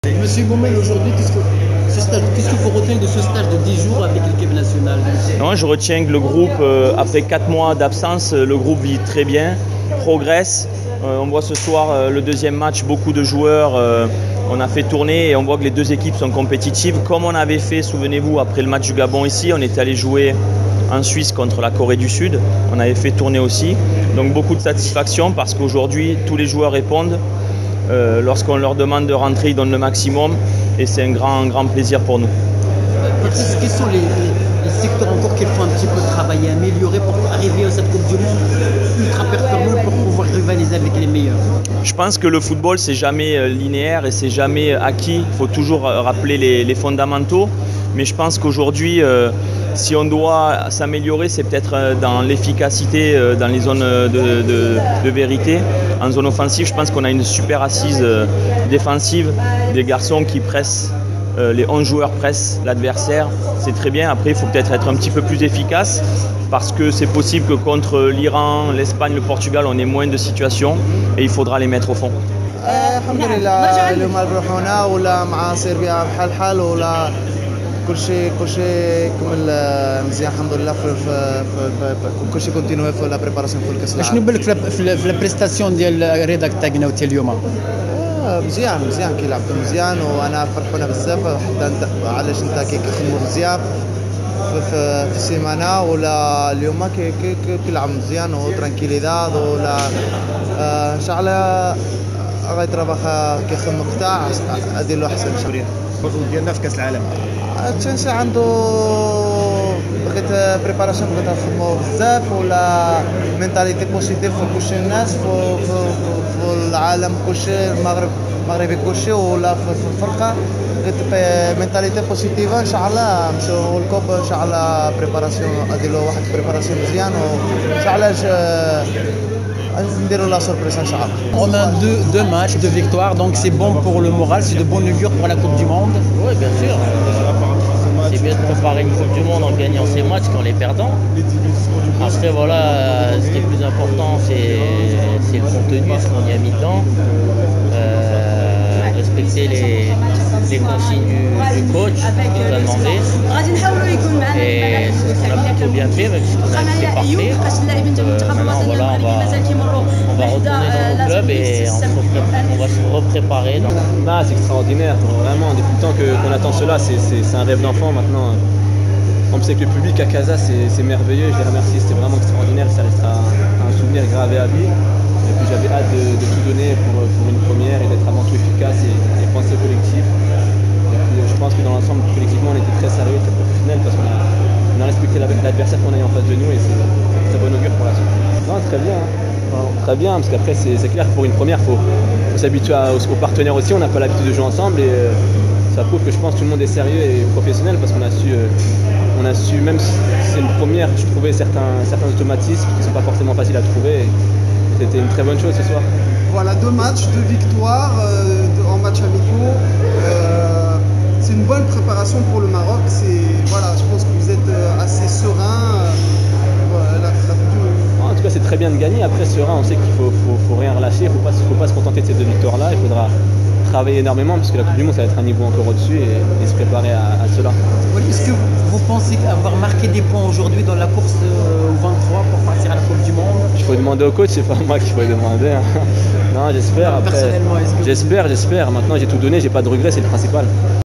Monsieur Goumel, aujourd'hui, qu'est-ce que vous retenez de ce stage de 10 jours avec l'équipe nationale? Non, je retiens que le groupe, après 4 mois d'absence, le groupe vit très bien, progresse. On voit ce soir le deuxième match, beaucoup de joueurs, on a fait tourner et on voit que les deux équipes sont compétitives. Comme on avait fait, souvenez-vous, après le match du Gabon ici, on était allé jouer en Suisse contre la Corée du Sud. On avait fait tourner aussi. Donc beaucoup de satisfaction parce qu'aujourd'hui, tous les joueurs répondent. Lorsqu'on leur demande de rentrer, ils donnent le maximum et c'est un grand plaisir pour nous. Patrice, quels sont les secteurs encore qu'il faut un petit peu travailler, améliorer pour arriver à cette Coupe du Monde ultra performante pour pouvoir rivaliser avec les meilleurs? Je pense que le football, c'est jamais linéaire et c'est jamais acquis. Il faut toujours rappeler les fondamentaux. Mais je pense qu'aujourd'hui, si on doit s'améliorer, c'est peut-être dans l'efficacité, dans les zones de vérité. En zone offensive, je pense qu'on a une super assise défensive, des garçons qui pressent, les 11 joueurs pressent l'adversaire. C'est très bien. Après, il faut peut-être être un petit peu plus efficace parce que c'est possible que contre l'Iran, l'Espagne, le Portugal, on ait moins de situations et il faudra les mettre au fond. الحمد لله اليوم نروحوا هنا ولا مع صربيا بحال حال ولا كل شيء كمل مزيان الحمد لله كل شيء كونتينيو في لا بريباراسيون في الكاس العالم. شنو بالك في البريستاسيون ديال رضا تاعنا اليوم؟ مزيان كيلعبوا مزيان وانا فرحونا بزاف حتى انت علاش انت كيخدموا مزيان في السيمانه ولا اليوم كيلعب مزيان وترانكيليداد ولا ان شاء الله غيتربح كيخدم قطاع ادير له احسن شغل ديالنا في كاس العالم. تشانسي عنده بغيت بريباراسيون بغيت نخدمو بزاف ولا مينتاليتي بوزيتيف في كلشي الناس في العالم كلشي المغربي كلشي ولا في الفرقه بغيت مينتاليتي بوزيتيفه ان شاء الله نمشيو الكوب ان شاء الله بريباراسيون ندير له واحد بريباراسيون مزيان وان شاء الله نديرو لا سوربريز ان شاء الله. On a deux matchs, 2 victoires, donc c'est bon pour le moral, c'est de bon augure pour la Coupe du Monde. Oui, bien sûr. C'est mieux de préparer une Coupe du Monde en gagnant ses matchs qu'en les perdant. Après, voilà, ce qui est plus important, c'est le contenu, ce qu'on y a mis dedans. Respecter les consignes du coach qui nous a demandé. Et c'est ce qu'on a plutôt bien fait, même si on a été parfait. Maintenant, voilà, on va retourner dans nos clubs et on va se repréparer. Ah, c'est extraordinaire, vraiment, depuis le temps qu'on attend cela, c'est un rêve d'enfant maintenant. En plus avec le public à Casa, c'est merveilleux, je les remercie, c'était vraiment extraordinaire, ça restera un souvenir gravé à vie. Et puis j'avais hâte de tout donner pour une première et d'être avant tout efficace et penser au collectif. Et puis je pense que dans l'ensemble, collectivement, on était très sérieux, très professionnel parce qu'on a respecté l'adversaire qu'on a eu en face de nous et c'est très bon augure pour la suite. Non, très bien, hein. Très bien, parce qu'après c'est clair que pour une première, faut s'habituer aux partenaires aussi, on n'a pas l'habitude de jouer ensemble et ça prouve que je pense que tout le monde est sérieux et professionnel parce qu'on a su, même si c'est une première, je trouvais certains automatismes qui ne sont pas forcément faciles à trouver. C'était une très bonne chose ce soir. Voilà, 2 matchs, 2 victoires en matchs amicaux. C'est une bonne préparation pour le Maroc. Voilà, je pense que vous êtes assez serein. En tout cas, c'est très bien de gagner. Après, serein, on sait qu'il faut rien relâcher. Il ne faut pas se contenter de ces 2 victoires-là. Il faudra travailler énormément parce que la Coupe du Monde, ça va être un niveau encore au-dessus et se préparer à cela. Est-ce que vous pensez avoir marqué des points aujourd'hui dans la course au 23 pour partir à la Coupe du Monde? Il faut demander au coach, c'est pas moi qu'il faut demander. Non, j'espère. Après, personnellement, est-ce que j'espère. Maintenant, j'ai tout donné, j'ai pas de regrets, c'est le principal.